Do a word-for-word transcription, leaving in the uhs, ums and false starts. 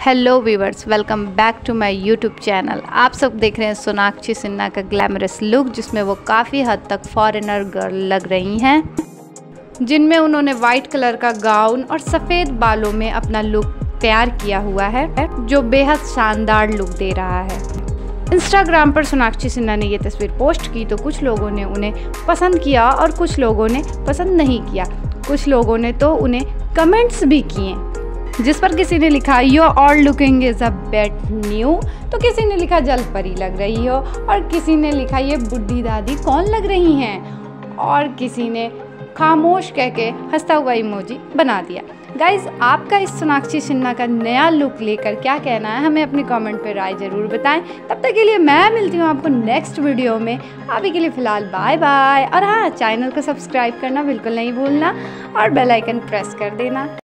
Hello viewers, welcome back to my YouTube channel. आप सब देख रहे हैं सोनाक्षी सिन्हा का ग्लैमरस लुक, जिसमें वो काफ़ी हद तक फॉरेनर गर्ल लग रही हैं, जिनमें उन्होंने वाइट कलर का गाउन और सफ़ेद बालों में अपना लुक तैयार किया हुआ है, जो बेहद शानदार लुक दे रहा है। इंस्टाग्राम पर सोनाक्षी सिन्हा ने ये तस्वीर पोस्ट की तो कुछ लोगों ने उन्हें पसंद किया और कुछ लोगों ने पसंद नहीं किया। कुछ लोगों ने तो उन्हें कमेंट्स भी किए, जिस पर किसी ने लिखा your all looking is a bit new, तो किसी ने लिखा जल परी लग रही हो, और किसी ने लिखा ये बुढ़ी दादी कौन लग रही हैं, और किसी ने खामोश कह के हंसता हुआ इमोजी बना दिया। गाइज, आपका इस सोनाक्षी सिन्हा का नया लुक लेकर क्या कहना है, हमें अपने कमेंट पर राय ज़रूर बताएं। तब तक के लिए मैं मिलती हूँ आपको नेक्स्ट वीडियो में। अभी के लिए फ़िलहाल बाय बाय। और हाँ, चैनल को सब्सक्राइब करना बिल्कुल नहीं भूलना और बेल आइकन प्रेस कर देना।